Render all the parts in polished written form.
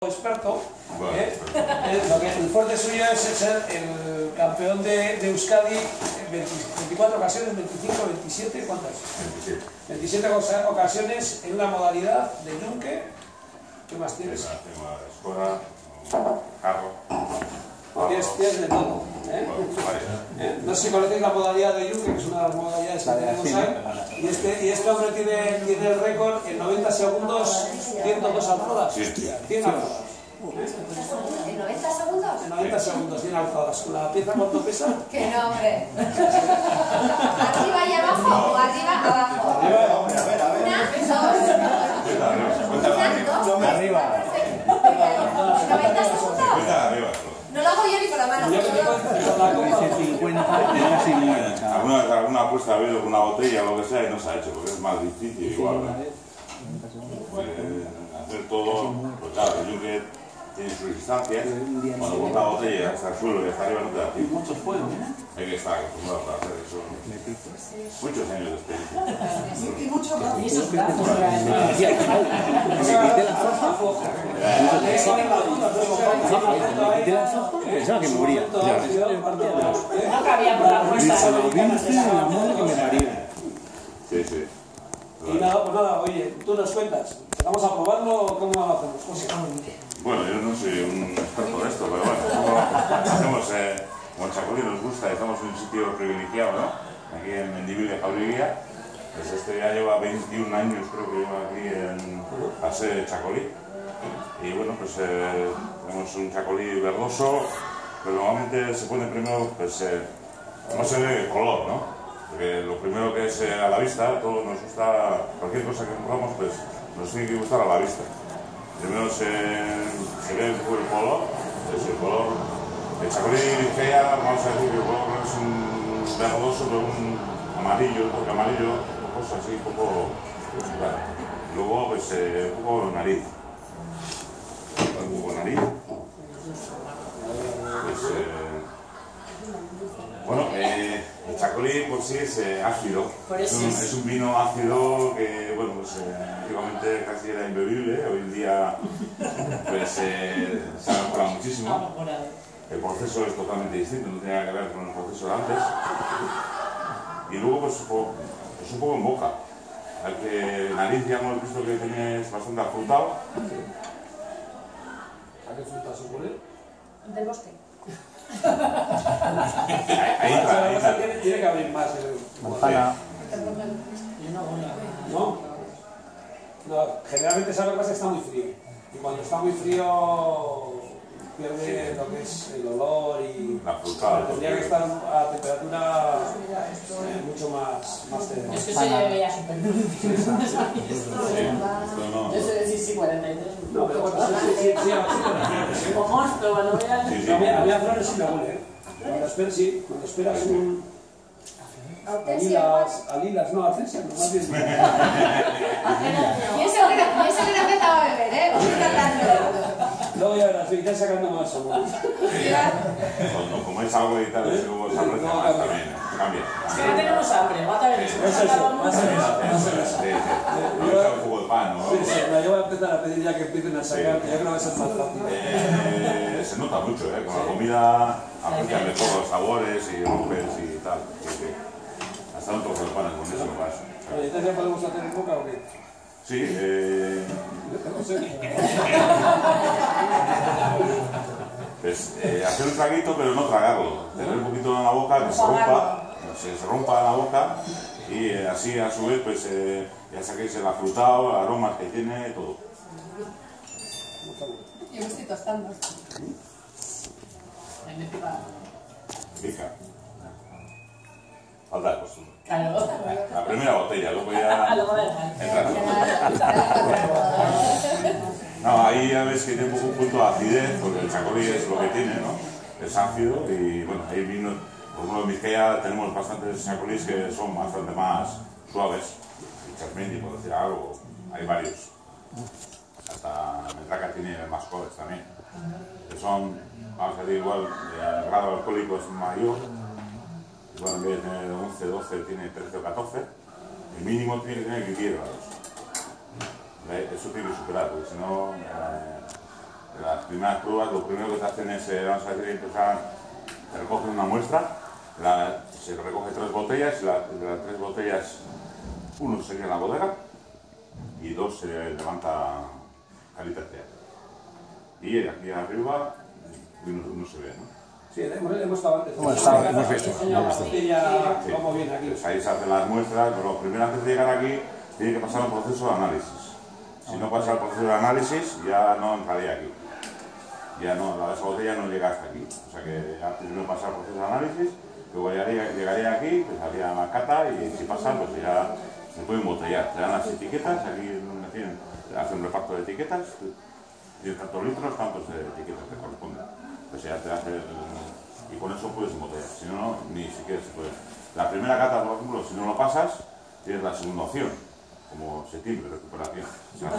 experto, lo que el fuerte suyo es ser el campeón de Euskadi en 24 ocasiones, 25, 27, ¿cuántas? 27 ocasiones en una modalidad de yunque. ¿Qué más tienes? Escoda, carro. Tienes de todo. No sé si conocéis la modalidad de yunque, que es una de las modalidades que tenemos ahí. Y este hombre tiene el récord en 90 segundos, 102 alzadas. 100 alzadas. ¿En 90 segundos? En 90 segundos, 100 alzadas. ¿La pieza cuánto pesa? Que no, hombre. ¿Arriba y abajo o arriba abajo? Arriba. Una, dos. Arriba. 90 segundos. No lo hago yo ni con la mano. Dice 50, es casi muerta. Alguna apuesta ha habido con una botella o lo que sea y no se ha hecho, porque es más difícil igual. Hacer todo, pues claro, el yunque tiene sus distancias. Cuando con una botella hasta el suelo y hasta arriba no te da tiempo. Muchos fueron, ¿eh? Hay que estar acostumbrado a hacer eso. Muchos años de experiencia. Y mucho más. Y esos brazos. Me quité la faja. Pensaba que moría. No cabía por la fuerza. Lo vi en la mano que me parió. Sí, sí. Y nada, pues nada, oye, tú nos cuentas. ¿Vamos a probarlo o cómo lo hacemos? Bueno, yo no soy un experto de esto, pero bueno, hacemos, como el chacolí nos gusta, estamos en un sitio privilegiado, ¿no? Aquí en Mendívil de Jaureguía. Pues este ya lleva 21 años, creo que lleva aquí en la sede de chacolí. Y bueno, pues tenemos un chacolí verdoso, pero normalmente se pone primero, pues, no se ve el color, ¿no? Porque lo primero que es a la vista, todos nos gusta, cualquier cosa que compramos, pues nos tiene que gustar a la vista. Primero se ve un poco el color, es el color. El chacolí fea, vamos a decir que el color es un verdoso, pero un amarillo, porque amarillo, cosas así, un poco. Claro. Luego, pues un poco nariz. Un poco nariz. Pues, bueno, el chacolí por sí es ácido. Es un vino ácido que, bueno, pues antiguamente casi era imbebible. Hoy en día pues, se ha mejorado muchísimo. El proceso es totalmente distinto, no tiene nada que ver con el proceso de antes. Y luego, pues un poco en boca. Que nariz ya hemos visto que tienes bastante afrutado. ¿A qué fruta se pone? Del bosque. Ahí entra. Tiene que abrir más. Manzana. ¿No? No, generalmente esa cosa está muy frío. Y cuando está muy frío pierde lo que es el olor y la fruta. tendría que estar a temperatura mucho más tenue. Es que se le veía súper dulce. No. Yo sé decir sí, 43. No, pero bueno, sí, Como monstruo, cuando veas. Sí, sí. a mí a flores sí me huele, ¿eh? Cuando esperas un... Alilas, no, Arcesia, no, más bien. Y eso que no empezaba a beber, ¿eh? Luego ya verás, iré sacando más amor. Cuando coméis algo y tal, luego se aprecia más también. Cambia. Es que no tenemos hambre, mata a ver eso. Eso, más o menos. Sí. Un jugo de pan, ¿no? Sí, yo voy a empezar a pedir ya que empiecen a sacar, que yo creo que va a ser más fácil. Se nota mucho, con la comida aprecias mejor los sabores y rompes y tal. Sí. Hasta un trozo de pan con eso me pasa. ¿Entonces ya podemos hacer en boca o qué? Sí, pues, hacer un traguito pero no tragarlo. Tener un poquito en la boca, que se rompa en la boca y así a su vez pues ya saquéis el afrutado, el aroma que tiene, todo. Yo me estoy tostando. Ahí me pica. Pica. Falta de costumbre. Claro. La primera botella, luego ya entra. No, ahí ya ves que tiene un punto de acidez, porque el chacolí es lo que tiene, ¿no? Es ácido y bueno, ahí vino, por ejemplo en Vizcaya tenemos bastantes chacolís que son bastante más suaves. El Chasmendi, por decir algo, hay varios. Hasta Metraca tiene más colores también. Que son, vamos a decir igual, el grado alcohólico es mayor. Bueno, en vez de tener 11, 12, tiene 13 o 14. El mínimo tiene que tener 10 grados. Eso tiene que superar, porque si no, el primeras pruebas, lo primero que te hacen es, vamos a decir, te recogen una muestra, se recoge 3 botellas, y de las 3 botellas, 1 se queda en la bodega y 2 se levanta calidad. Y aquí arriba no se ve, ¿no? Sí, hemos estado antes. Hemos visto. Cómo viene aquí. Pues ahí se hacen las muestras, pero lo primero antes de llegar aquí tiene que pasar un proceso de análisis. Si no pasa el proceso de análisis, ya no entraría aquí. Ya no, esa botella no llega hasta aquí. O sea que primero pasa el proceso de análisis, luego llegaría aquí, pues haría la cata y si pasa, pues ya se puede embotellar. Te dan las etiquetas, aquí hacen un reparto de etiquetas, tienes tantos litros, tantos de etiquetas te corresponden. Pues ya te hace y con eso puedes embotellar, si no, ni siquiera se puede. La primera cata, por ejemplo, si no lo pasas, tienes la segunda opción, como septiembre, recuperación. O sea,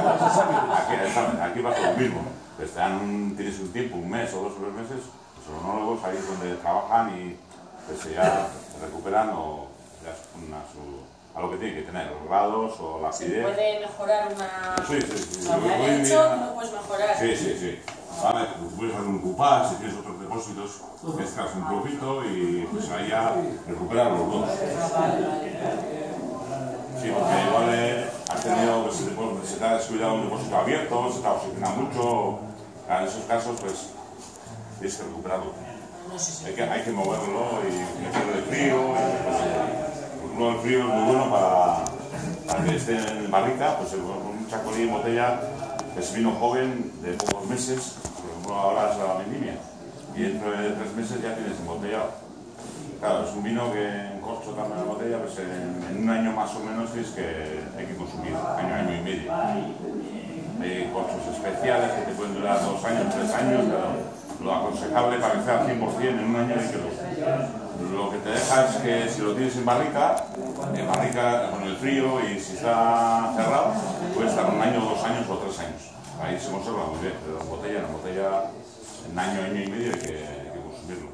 aquí pasa lo mismo. Pues tienes un tiempo, un mes o 2 o 3 meses, los oronólogos ahí es donde trabajan y pues ya se recuperan o ya a lo que tienen que tener, los grados o la acidez. ¿Se puede mejorar una...? Sí. O sea, me han hecho, no puedes mejorar. Sí. Vale, pues puedes hacer un cupás, si tienes otros depósitos, mezclas un poquito y pues ahí ya recuperar los 2. Sí, porque igual has tenido, pues, se te ha descuidado un depósito abierto, se te ha oxigenado mucho, en esos casos pues tienes que recuperarlo. Hay que moverlo y meterlo de frío. Por ejemplo, el frío es muy bueno para que esté en barrica, pues un chacolí en botella es vino joven de pocos meses, por ejemplo ahora es la vendimia, y dentro de 3 meses ya tienes embotellado. Claro, es un vino que en corcho también en la botella, pues en un año más o menos hay que consumir, año y medio. Hay corchos especiales que te pueden durar 2 años, 3 años, pero lo aconsejable para que sea al 100% en un año hay que lo que te deja es que si lo tienes en barrica con el frío y si está cerrado, puede estar 1 año, 2 años o 3 años. Ahí se conserva muy bien, pero en botella, en año y medio hay que consumirlo.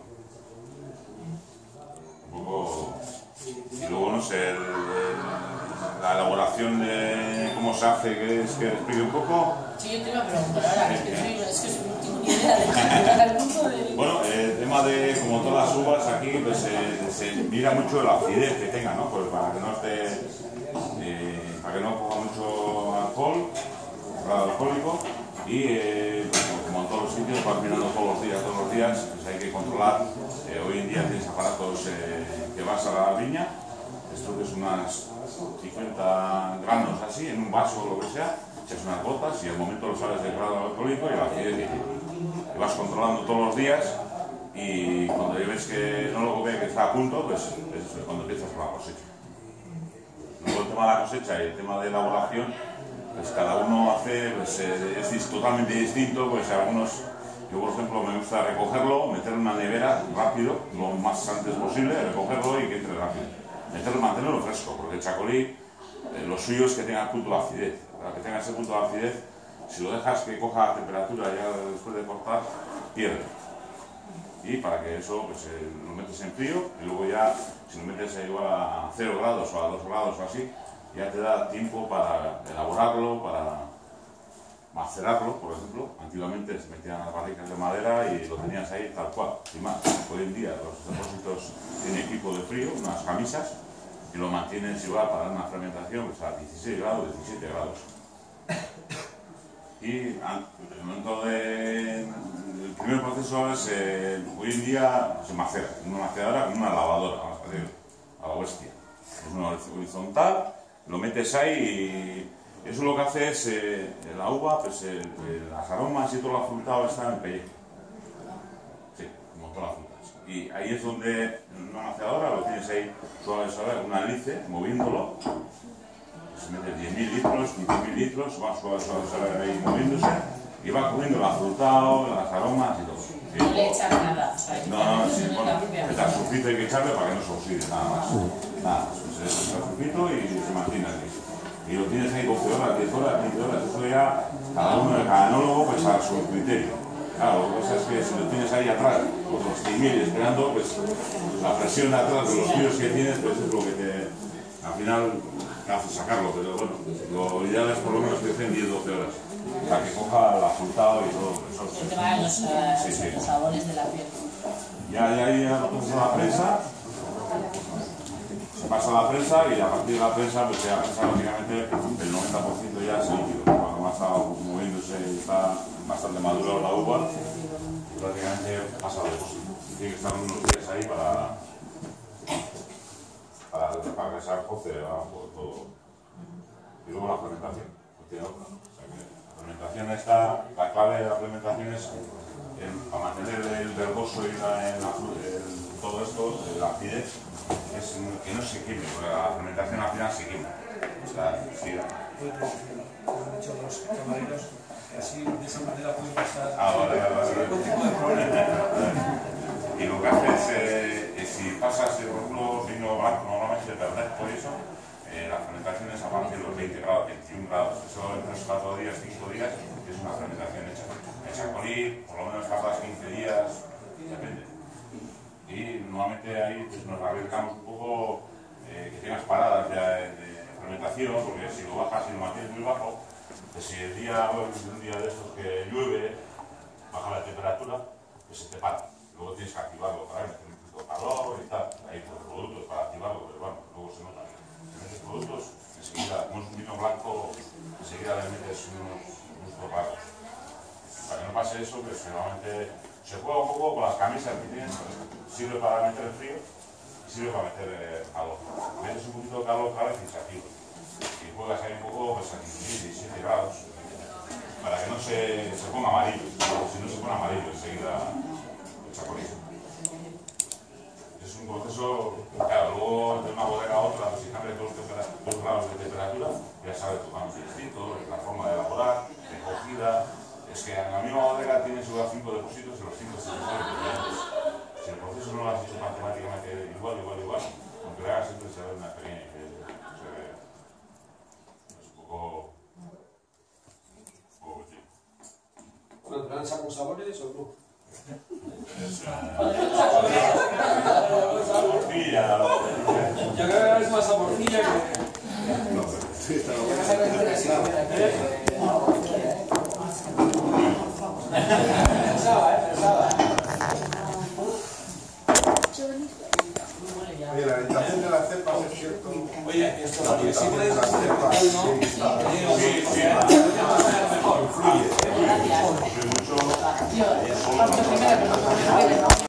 Y luego, no sé, la elaboración de cómo se hace, que explique un poco. Sí, yo te iba a preguntar ahora, es que no tengo ni idea del mundo del... Bueno, el tema de, como todas las uvas aquí, pues se mira mucho la acidez que tenga, ¿no? Pues para que no esté, para que no coja mucho alcohol, grado alcohólico, y pues, como en todos los sitios, vas mirando todos los días, pues hay que controlar. Hoy en día tienes aparatos que vas a la viña, esto que es unas 50 granos así, en un vaso o lo que sea, echas unas gotas y al momento lo sabes del grado alcohólico y la acidez que tiene. Y vas controlando todos los días y cuando ya ves que no lo ve que está a punto, pues es cuando empiezas con la cosecha. Luego el tema de la cosecha y el tema de elaboración, pues cada uno hace, pues es totalmente distinto, pues algunos... Yo, por ejemplo, me gusta recogerlo, meterlo en una nevera rápido, lo más antes posible, recogerlo y que entre rápido. Mantenerlo fresco, porque el chacolí, lo suyo es que tenga el punto de acidez. Para que tenga ese punto de acidez, si lo dejas que coja temperatura ya después de cortar, pierde. Y para que eso, pues lo metes en frío y luego ya, si lo metes igual a 0 grados o a 2 grados o así, ya te da tiempo para elaborarlo, para macerarlo, por ejemplo. Antiguamente se metían las barricas de madera y lo tenías ahí tal cual, sin más. Hoy en día los depósitos tienen equipo de frío, unas camisas, y lo mantienes igual para una fermentación pues, a 16 grados, 17 grados. Y en el momento el primer proceso es, hoy en día se macera, en una maceradora con una lavadora, vamos a decir, a la bestia. Es una horizontal, lo metes ahí y eso lo que hace es, la uva, pues las aromas y todo lo afrutado está en el pellejo. Sí, como todas las frutas. Y ahí es donde, en una maceradora, lo tienes ahí suave, una hélice, moviéndolo. Se mete 10.000 litros, 15.000 litros, va suave, ahí moviéndose. Y va comiendo el afrutado, las aromas y todo. Sí, no le echas nada. No, sí, bueno, el sulfito hay que echarle para que no se oxide, nada más. Nada, pues el sulfito y se mantiene aquí. Y lo tienes ahí 12 horas, 10 horas, 15 horas, eso ya cada enólogo pues a su criterio. Claro, lo que pasa es que si lo tienes ahí atrás, otros 100.000 esperando, pues la presión de atrás de los tiros que tienes, pues es lo que Al final, hace sacarlo, pero bueno, lo ideal es por lo menos que estén 10-12 horas. Para que coja el afrutado y todo eso. El tema de los sabores de la piel. Ya lo pasas a la prensa. Se pasa a la prensa y a partir de la prensa, pues ya prácticamente el 90% ya es líquido. Cuando está moviéndose y está bastante maduro la uva, prácticamente pasa al depósito. Tiene que estar unos días ahí para que se acoce por todo. Y luego la fermentación. No tiene otra. O sea que la fermentación está, la clave de la fermentación es para mantener el verdoso y todo esto, la acidez, es que no se queme, porque la fermentación al final se quema. O sea, sí. Como han dicho los camareros, que así de esa manera pueden pasar Vale. algún tipo de problema. Y lo que haces es, si pasas, por ejemplo, vino blanco normalmente de verdesco y eso, la fermentación es a partir de los 20 grados, 21 grados. Eso en 3 o 4 días, 5 días, es una fermentación hecha. Hecha con ir, por lo menos tardas 15 días, depende. Y normalmente ahí pues, nos arriesgamos un poco que tengas paradas de fermentación, porque si lo bajas y lo mantienes muy bajo, pues si el día, un día de estos que llueve, baja la temperatura, pues se te para. Luego tienes que activarlo para meter un poquito de calor y tal. Hay productos para activarlo, pero bueno, luego se nota. Si metes productos, enseguida, como es un vino blanco, enseguida le metes unos raros. Para que no pase eso, pues normalmente se juega un poco con las camisas que tienes, sirve para meter el frío y sirve para meter calor. Metes un poquito de calor otra vez y se activa. Y juegas ahí un poco pues, a 17 grados para que no se ponga amarillo. Si no se pone amarillo, enseguida el chacolito. Es un proceso, claro, luego de una bodega a otra, pues si cambia 2 grados de temperatura, ya sabes tu cambio distinto, la forma de elaborar, de cocida. Es que en la misma bodega tienes 5 depósitos y los 5 se diferentes. Si el proceso no lo has hecho matemáticamente igual, aunque lo hagas siempre se ve una pequeña diferencia. Es un poco ¿Cuando lanza con sabores o no? Morcilla. Yo creo que es más a morcilla que... Pensaba. Oye, la orientación de las cepas es cierto. Oye, esto lo que sí puedes hacer, ¿no? Influye mucho.